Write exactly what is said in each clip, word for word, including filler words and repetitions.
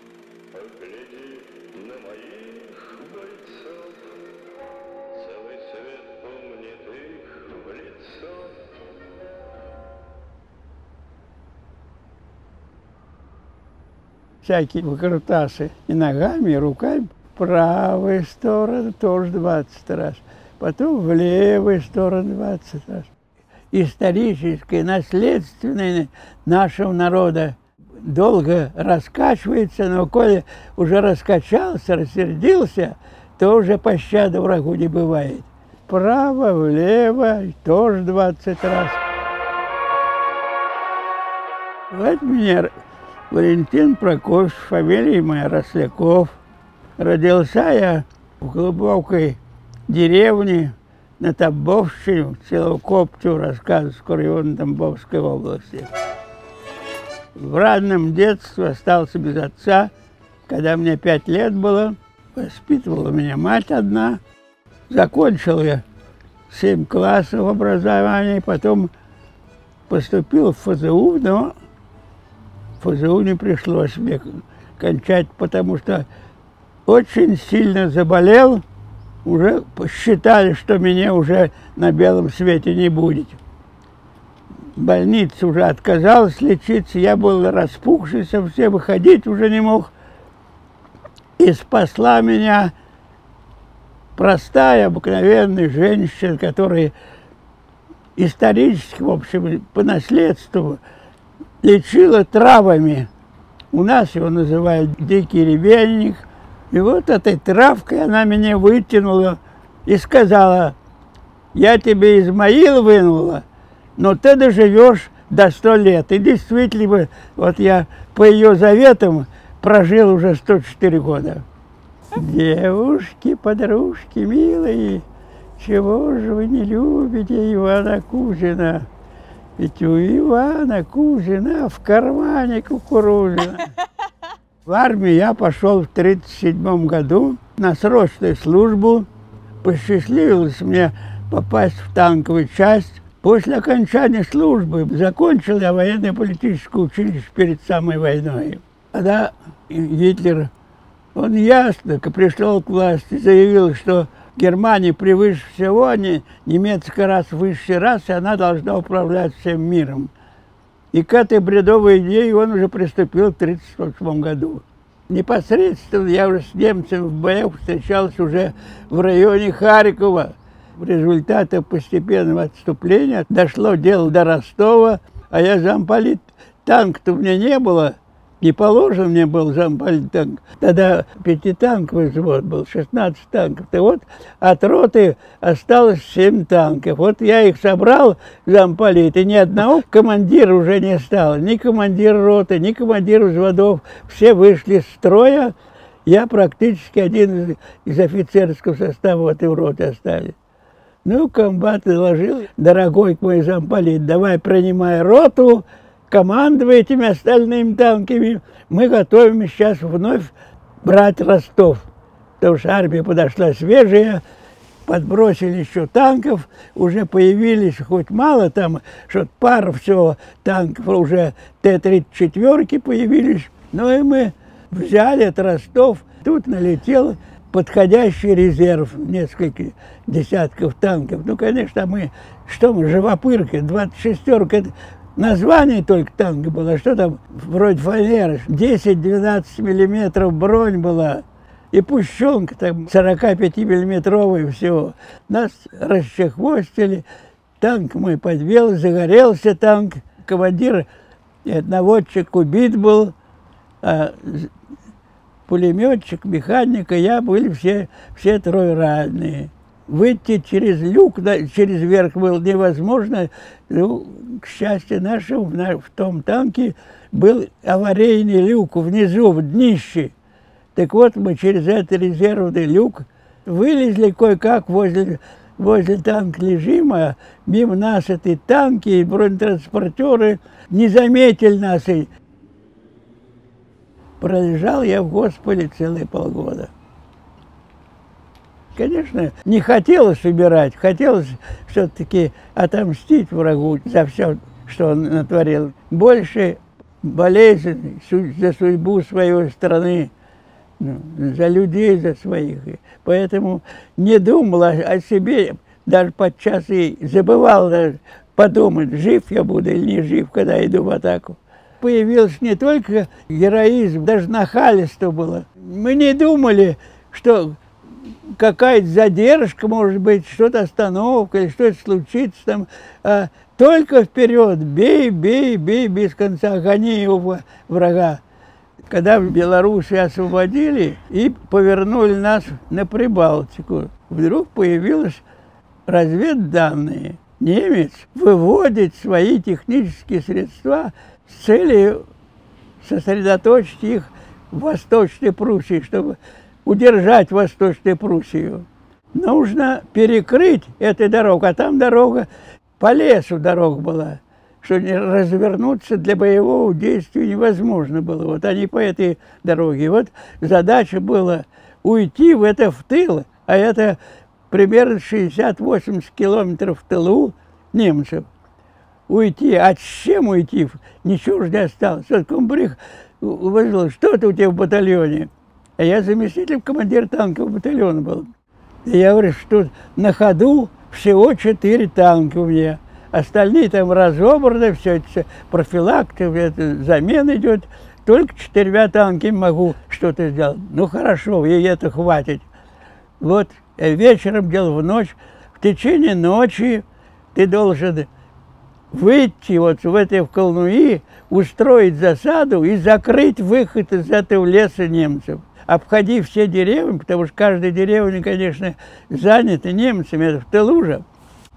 Погляди на моих бойцов, целый свет помнит их в лицо. Всякие выкрутасы и ногами, и руками. В правую сторону тоже двадцать раз, потом в левую сторону двадцать раз. Историческое, наследственное нашего народа долго раскачивается, но коли уже раскачался, рассердился, то уже пощады врагу не бывает. Вправо, влево, тоже двадцать раз. Вот меня Валентин Прокофьевич, фамилия моя Росляков. Родился я в глубокой деревне на Тамбовщине, село Коптю, Рассказовского района Тамбовской области. В раннем детстве остался без отца. Когда мне пять лет было, воспитывала меня мать одна. Закончил я семь классов образования, потом поступил в ФЗУ, но ФЗУ не пришлось мне кончать, потому что очень сильно заболел. Уже посчитали, что меня уже на белом свете не будет. Больница уже отказалась лечиться, я был распухший совсем, выходить уже не мог. И спасла меня простая, обыкновенная женщина, которая исторически, в общем, по наследству лечила травами. У нас его называют дикий ребенник. И вот этой травкой она меня вытянула и сказала: я тебе Измаил вынула, но ты доживешь до ста лет. И действительно, вот я по ее заветам прожил уже сто четыре года. Девушки, подружки милые, чего же вы не любите Ивана Кузина? Ведь у Ивана Кузина в кармане кукурузина. В армию я пошел в тридцать седьмом году на срочную службу. Посчастливилось мне попасть в танковую часть. После окончания службы закончил я военно-политическое училище перед самой войной. Когда Гитлер, он ясно пришел к власти, заявил, что Германия превыше всего, не, немецкая раса высшая раса, и она должна управлять всем миром. И к этой бредовой идее он уже приступил в тридцать восьмом году. Непосредственно я уже с немцами в боях встречался уже в районе Харькова. В результате постепенного отступления дошло дело до Ростова, а я замполит. Танк-то у меня не было, не положен мне был замполит танк. Тогда пятитанковый взвод был, шестнадцать танков. И вот от роты осталось семь танков. Вот я их собрал, замполит, и ни одного командира уже не стало. Ни командира роты, ни командира взводов. Все вышли из строя. Я практически один из, из офицерского состава этой роты остались. Ну, комбат доложил: дорогой мой замполит, давай принимай роту, командуй этими остальными танками. Мы готовим сейчас вновь брать Ростов. Потому что армия подошла свежая, подбросили еще танков, уже появились, хоть мало там, что пара всего танков, уже Т тридцать четыре появились. Ну и мы взяли этот Ростов. Тут налетел подходящий резерв, несколько десятков танков. Ну, конечно, мы, что мы, живопырка, двадцать шестерка, название только танка было, что там, вроде фанеры, десять-двенадцать миллиметров бронь была, и пущенка там сорокапятимиллиметровая всего. Нас расчехвостили, танк мой подвел, загорелся танк, командир и наводчик убит был, а пулеметчик, механик и я были все, все трое раненые. Выйти через люк, через верх было невозможно. Ну, к счастью нашему, в, в том танке был аварийный люк внизу, в днище. Так вот, мы через этот резервный люк вылезли кое-как возле, возле танка лежим, а мимо нас эти танки и бронетранспортеры не заметили нас. И пролежал я в госпитале целые полгода. Конечно, не хотелось умирать, хотелось все-таки отомстить врагу за все, что он натворил. Больше болезненный за судьбу своей страны, ну, за людей, за своих. Поэтому не думал о, о себе, даже подчас и забывал даже подумать, жив я буду или не жив, когда иду в атаку. Появился не только героизм, даже нахальство было. Мы не думали, что какая-то задержка, может быть, что-то остановка, или что-то случится там. А только вперед, бей, бей, бей без конца, гони его врага. Когда в Белоруссии освободили и повернули нас на Прибалтику, вдруг появились разведданные. Немец выводит свои технические средства с целью сосредоточить их в Восточной Пруссии, чтобы удержать Восточную Пруссию. Нужно перекрыть эту дорогу, а там дорога, по лесу дорога была, что развернуться для боевого действия невозможно было. Вот они по этой дороге. Вот задача была уйти в это в тыл, а это примерно шестьдесят-восемьдесят километров в тылу немцев. Уйти, а с чем уйти? Ничего же не осталось. Вот комбриг вызвал, что это у тебя в батальоне? А я заместитель командира танкового батальона был. И я говорю, что на ходу всего четыре танка у меня. Остальные там разобраны, все это профилактика, это замена идет. Только четырьмя танками могу что-то сделать. Ну хорошо, и это хватит. Вот вечером, дело в ночь, в течение ночи ты должен выйти вот в этой в Колнуи, устроить засаду и закрыть выход из этого леса немцев. Обходи все деревни, потому что каждая деревня, конечно, занята немцами, это в тылу же.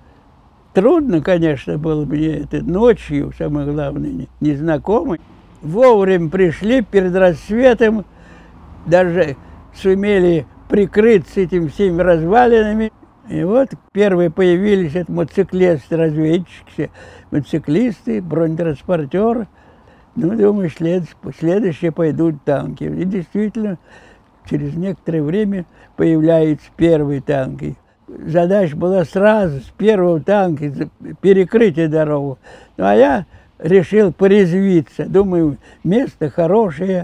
Трудно, конечно, было мне это ночью, самое главное, незнакомый. Вовремя пришли перед рассветом, даже сумели прикрыться этими всеми развалинами. И вот первые появились это мотоциклисты, разведчики, мотоциклисты, бронетранспортеры. Ну, думаю, след, следующие пойдут танки. И действительно, через некоторое время появляются первые танки. Задача была сразу с первого танка перекрыть эту дорогу. Ну, а я решил порезвиться. Думаю, место хорошее.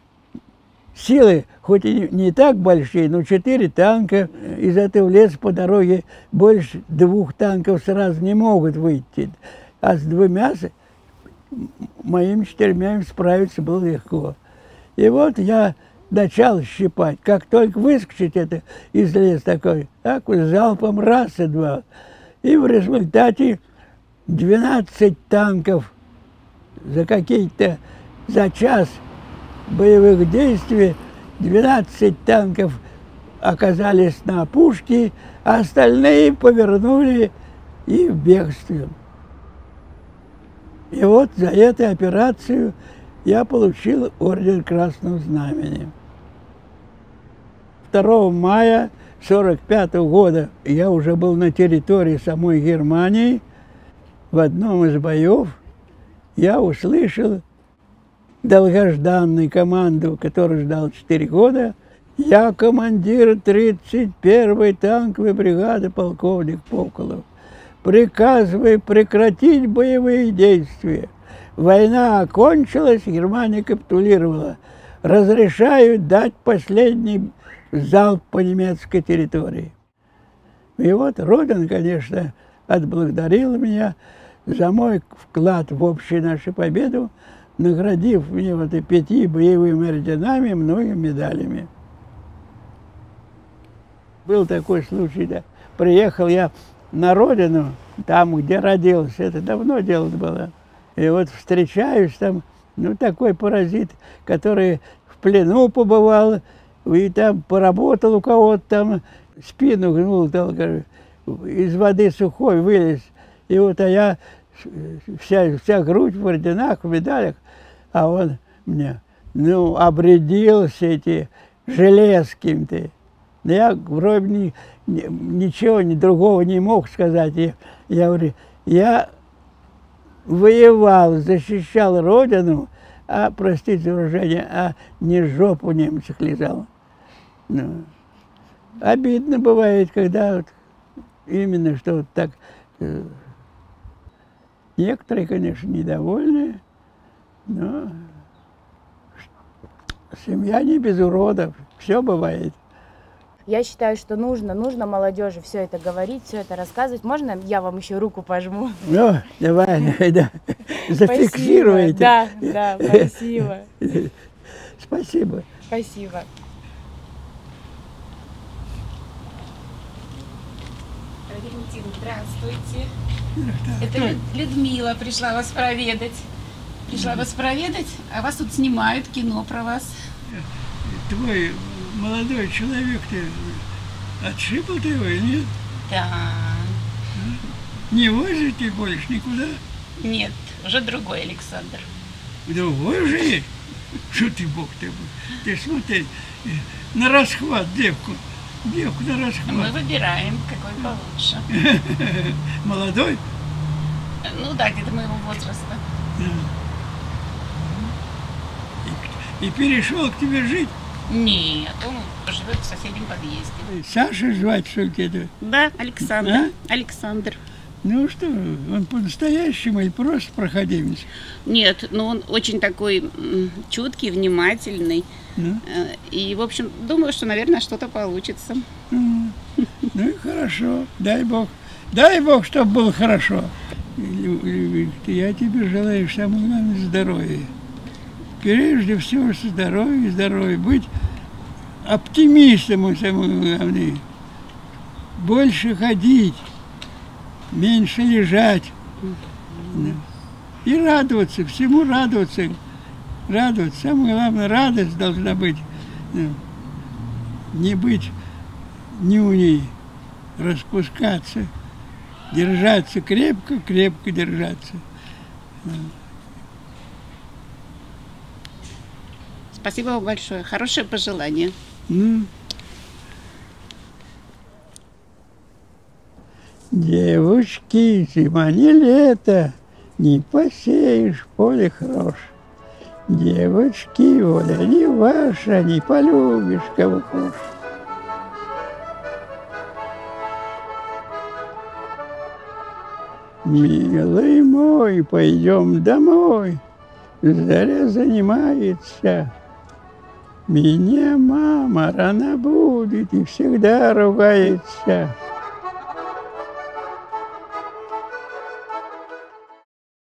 Силы, хоть и не так большие, но четыре танка из этого леса по дороге больше двух танков сразу не могут выйти. А с двумя моими четырьмя справиться было легко. И вот я начал щипать. Как только выскочить это из леса такой, так вот залпом раз и два. И в результате двенадцать танков за какие-то, за час боевых действий, двенадцать танков оказались на опушке, а остальные повернули и в бегстве. И вот за эту операцию я получил орден Красного Знамени. второго мая сорок пятого года я уже был на территории самой Германии. В одном из боев я услышал долгожданную команду, которую ждал четыре года. Я командир тридцать первой танковой бригады, полковник Поколов. Приказываю прекратить боевые действия. Война окончилась, Германия капитулировала. Разрешаю дать последний залп по немецкой территории. И вот Родина, конечно, отблагодарила меня за мой вклад в общую нашу победу, наградив меня вот и пяти боевыми орденами и многими медалями. Был такой случай, да. Приехал я на родину, там, где родился, это давно дело было. И вот встречаюсь там, ну, такой паразит, который в плену побывал, и там поработал у кого-то там, спину гнул, там, из воды сухой вылез. И вот а я, вся, вся грудь в орденах, в медалях, а он мне, ну, обрядился эти железки-то. Я вроде ни, ни, ничего ни другого не мог сказать. Я, я говорю, я воевал, защищал родину, а, простите выражение, а не жопу немцев лизал. Ну, обидно бывает, когда вот именно что вот так... Э, некоторые, конечно, недовольны, Ну, семья не без уродов, все бывает. Я считаю, что нужно, нужно молодежи все это говорить, все это рассказывать. Можно я вам еще руку пожму? Ну, давай, да, зафиксируйте. Да, да, спасибо. Спасибо. Спасибо. Валентин, здравствуйте. Это Людмила пришла вас проведать. Пришла вас проведать, а вас тут снимают кино про вас. Твой молодой человек, ты отшибал ты его, нет? Да. Не возишь ты больше никуда? Нет, уже другой Александр. Другой же есть? Что ты, бог ты, ты смотри, на расхват девку, девку на расхват. Мы выбираем, какой получше. Молодой? Ну да, где-то моего возраста. И, и перешел к тебе жить? Нет, он живет в соседнем подъезде. Саша звать, что ли, это? Да, Александр. А? Александр. Ну что, он по-настоящему или просто проходимец? Нет, ну он очень такой м, чуткий, внимательный. Ну? Э, И, в общем, думаю, что, наверное, что-то получится. Ну, ну и хорошо, дай Бог. Дай Бог, чтобы было хорошо. Я тебе желаю самое главное здоровья. Прежде всего здоровье, здоровье. Быть оптимистом, самое главное. Больше ходить, меньше лежать. И радоваться, всему радоваться. Радоваться. Самое главное, радость должна быть. Не быть нюней, распускаться. Держаться крепко, крепко держаться. Спасибо вам большое. Хорошее пожелание. Ну. Девушки, зима не лето, не посеешь поле хорош. Девочки, воля не ваша, не полюбишь, кого хочешь. Милый мой, пойдем домой, заря занимается. Меня мама рано будет и всегда ругается.